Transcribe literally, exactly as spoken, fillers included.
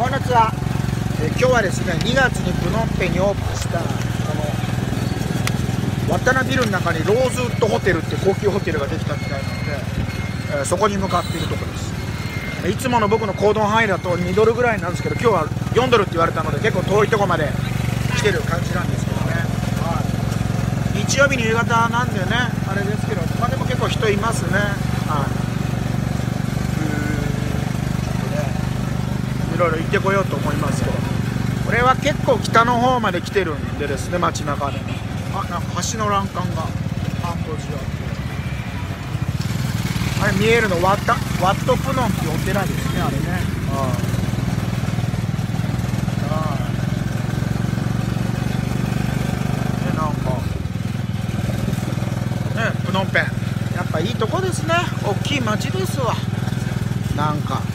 こんにちは。えー、今日はですね、にがつにプノンペンにオープンしたこのワッタナビルの中にローズウッドホテルって高級ホテルができたみたいなので、えー、そこに向かっているところです。いつもの僕の行動範囲だとにドルぐらいなんですけど、今日はよんドルって言われたので結構遠いところまで来てる感じなんですけどね。はい、日曜日の夕方なんでね、あれですけど、まあ、でも結構人いますね。はい、いろいろ行ってこようと思いますけど、これは結構北の方まで来てるんでですね、街中で。あ、なんか橋の欄干が半島中あって、あれ見えるのワッタワットプノンっていうお寺ですね、あれね。ああで、なんかね、プノンペンやっぱいいとこですね。大きい街ですわ。なんか